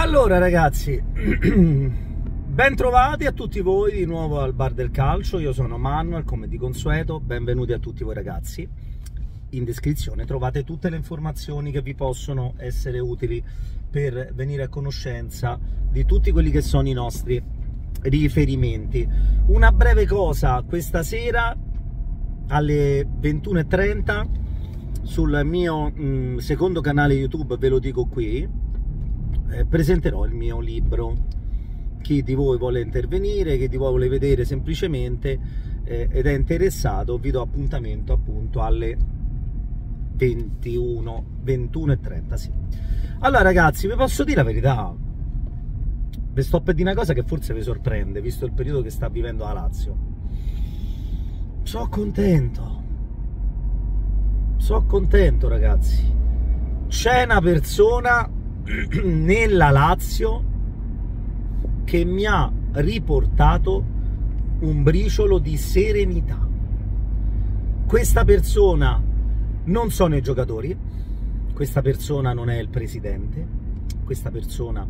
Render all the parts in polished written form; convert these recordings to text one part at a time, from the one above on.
Allora ragazzi, ben trovati a tutti voi di nuovo al Bar del Calcio. Io sono Manuel, come di consueto. Benvenuti a tutti voi ragazzi. In descrizione trovate tutte le informazioni che vi possono essere utili per venire a conoscenza di tutti quelli che sono i nostri riferimenti. Una breve cosa: questa sera alle 21:30 sul mio secondo canale YouTube, ve lo dico qui, presenterò il mio libro. Chi di voi vuole intervenire, chi di voi vuole vedere semplicemente ed è interessato, vi do appuntamento appunto alle 21:30, sì. Allora ragazzi, vi posso dire la verità, vi sto per dire una cosa che forse vi sorprende, visto il periodo che sta vivendo la Lazio. Sono contento ragazzi. C'è una persona nella Lazio che mi ha riportato un briciolo di serenità. Questa persona non sono i giocatori, questa persona non è il presidente, questa persona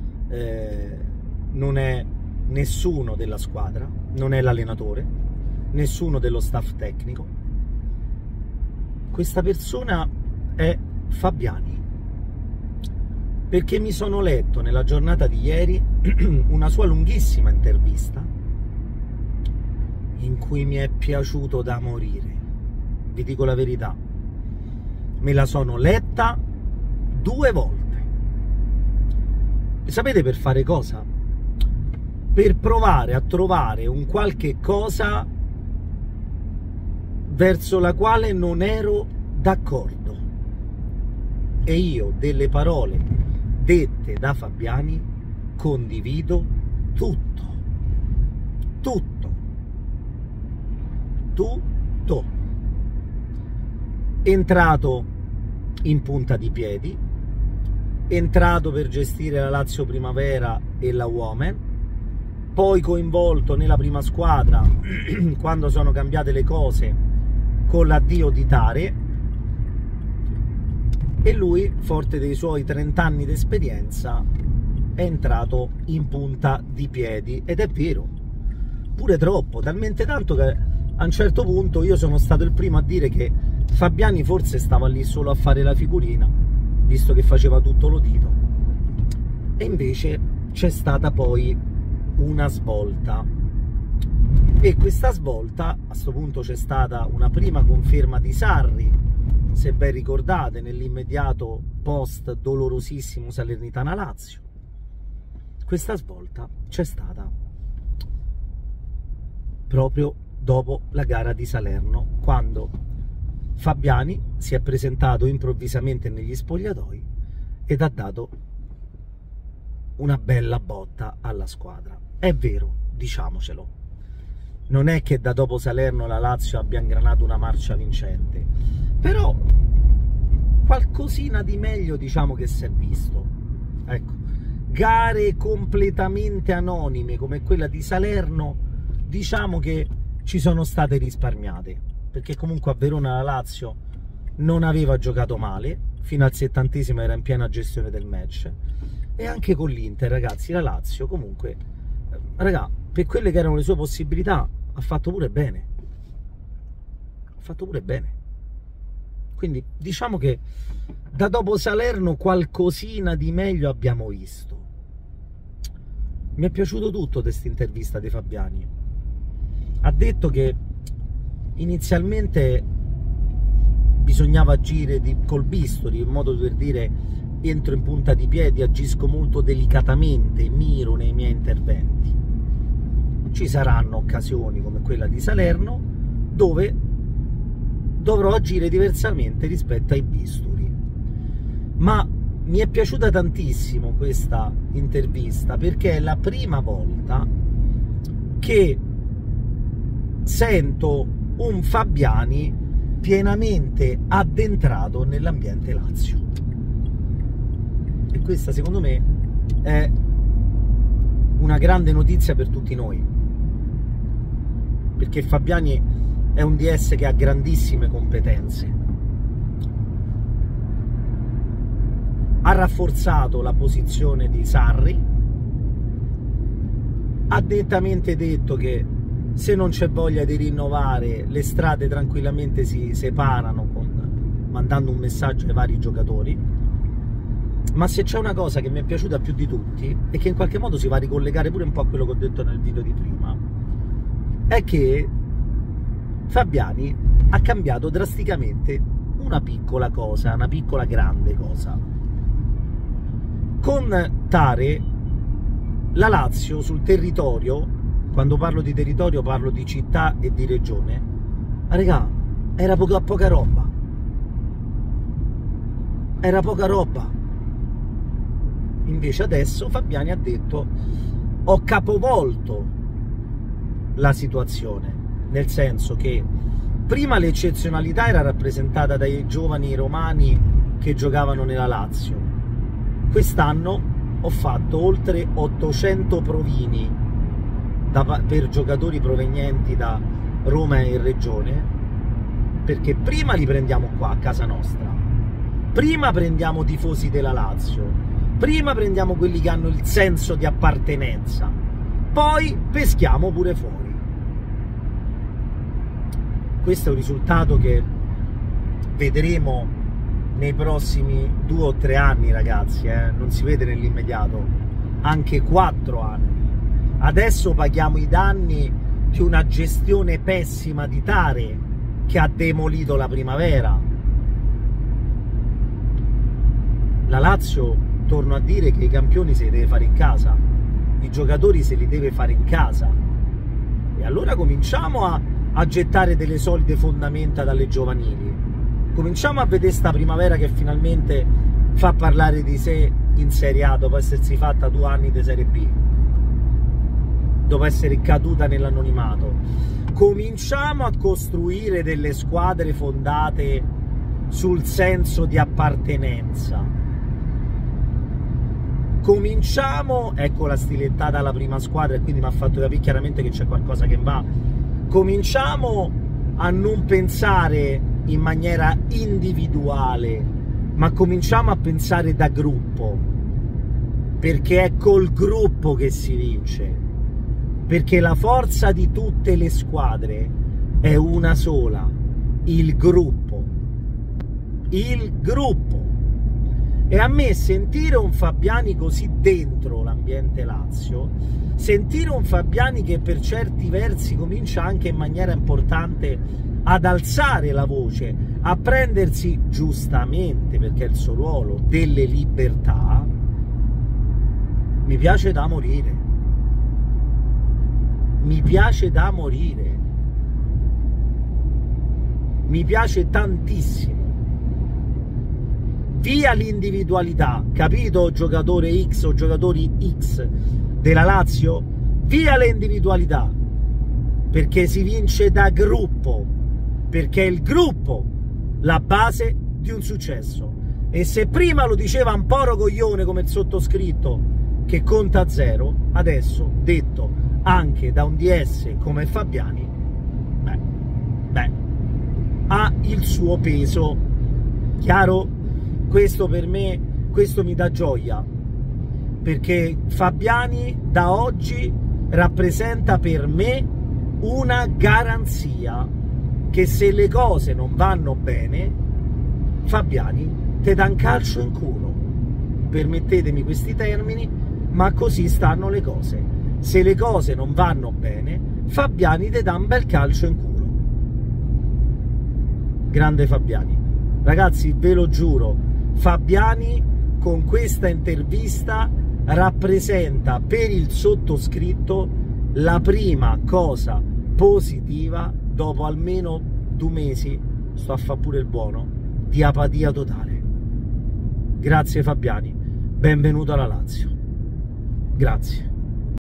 non è nessuno della squadra, non è l'allenatore, nessuno dello staff tecnico. Questa persona è Fabiani, perché mi sono letto nella giornata di ieri una sua lunghissima intervista in cui mi è piaciuto da morire. Vi dico la verità, me la sono letta 2 volte. Sapete per fare cosa? Per provare a trovare un qualche cosa verso la quale non ero d'accordo, e io delle parole dette da Fabiani condivido tutto. Entrato in punta di piedi, entrato per gestire la Lazio Primavera e la Women, poi coinvolto nella prima squadra quando sono cambiate le cose con l'addio di Tare, e lui, forte dei suoi 30 anni di esperienza, è entrato in punta di piedi, ed è vero, pure troppo, talmente tanto che a un certo punto io sono stato il primo a dire che Fabiani forse stava lì solo a fare la figurina, visto che faceva tutto l'udito. E invece c'è stata poi una svolta, e questa svolta, a questo punto, c'è stata una prima conferma di Sarri, se ben ricordate, nell'immediato post dolorosissimo Salernitana-Lazio. Questa svolta c'è stata proprio dopo la gara di Salerno, quando Fabiani si è presentato improvvisamente negli spogliatoi ed ha dato una bella botta alla squadra. È vero, diciamocelo, non è che da dopo Salerno la Lazio abbia ingranato una marcia vincente, però qualcosina di meglio diciamo che si è visto. Ecco, gare completamente anonime come quella di Salerno diciamo che ci sono state risparmiate, perché comunque a Verona la Lazio non aveva giocato male, fino al 70° era in piena gestione del match, e anche con l'Inter ragazzi la Lazio comunque, raga, per quelle che erano le sue possibilità ha fatto pure bene, quindi diciamo che da dopo Salerno qualcosina di meglio abbiamo visto. Mi è piaciuto tutto questa intervista di Fabiani. Ha detto che inizialmente bisognava agire col bisturi, in modo per dire: entro in punta di piedi, agisco molto delicatamente, miro nei miei interventi. Ci saranno occasioni come quella di Salerno dove dovrò agire diversamente rispetto ai bisturi. Ma mi è piaciuta tantissimo questa intervista, perché è la prima volta che sento un Fabiani pienamente addentrato nell'ambiente Lazio, e questa secondo me è una grande notizia per tutti noi, perché Fabiani è un DS che ha grandissime competenze, ha rafforzato la posizione di Sarri, ha nettamente detto che se non c'è voglia di rinnovare, le strade tranquillamente si separano, mandando un messaggio ai vari giocatori. Ma se c'è una cosa che mi è piaciuta più di tutti, e che in qualche modo si va a ricollegare pure un po' a quello che ho detto nel video di prima, è che Fabiani ha cambiato drasticamente una piccola cosa, una piccola grande cosa. Con Tare, la Lazio sul territorio, quando parlo di territorio parlo di città e di regione, ma regà, era poca roba. Era poca roba. Invece adesso Fabiani ha detto: ho capovolto la situazione, nel senso che prima l'eccezionalità era rappresentata dai giovani romani che giocavano nella Lazio. Quest'anno ho fatto oltre 800 provini per giocatori provenienti da Roma e regione, perché prima li prendiamo qua a casa nostra, prima prendiamo tifosi della Lazio, prima prendiamo quelli che hanno il senso di appartenenza, poi peschiamo pure fuori. Questo è un risultato che vedremo nei prossimi 2 o 3 anni, ragazzi, non si vede nell'immediato, anche 4 anni. Adesso paghiamo i danni di una gestione pessima di Tare che ha demolito la primavera. La Lazio, torno a dire, che i campioni se li deve fare in casa, i giocatori se li deve fare in casa, e allora cominciamo a gettare delle solide fondamenta dalle giovanili, cominciamo a vedere sta primavera che finalmente fa parlare di sé in Serie A dopo essersi fatta 2 anni di Serie B, dopo essere caduta nell'anonimato. Cominciamo a costruire delle squadre fondate sul senso di appartenenza. Cominciamo, ecco la stilettata alla prima squadra, e quindi mi ha fatto capire chiaramente che c'è qualcosa che va. Cominciamo a non pensare in maniera individuale, ma cominciamo a pensare da gruppo, perché è col gruppo che si vince, perché la forza di tutte le squadre è una sola: il gruppo. Il gruppo. E a me sentire un Fabiani così dentro l'ambiente Lazio, sentire un Fabiani che per certi versi comincia anche in maniera importante ad alzare la voce, a prendersi giustamente, perché è il suo ruolo, delle libertà, mi piace da morire. Mi piace da morire. Mi piace tantissimo. Via l'individualità, capito, giocatore X o giocatori X della Lazio? Via le individualità, perché si vince da gruppo, perché è il gruppo la base di un successo. E se prima lo diceva un poro coglione come il sottoscritto che conta 0, adesso detto anche da un DS come Fabiani, ha il suo peso. Chiaro? Questo per me, questo mi dà gioia, perché Fabiani da oggi rappresenta per me una garanzia che se le cose non vanno bene, Fabiani te dà un calcio in culo. Permettetemi questi termini, ma così stanno le cose. Se le cose non vanno bene, Fabiani te dà un bel calcio in culo. Grande Fabiani. Ragazzi, ve lo giuro, Fabiani con questa intervista rappresenta per il sottoscritto la prima cosa positiva dopo almeno 2 mesi, sto a fare pure il buono, di apatia totale. Grazie Fabiani, benvenuto alla Lazio. Grazie.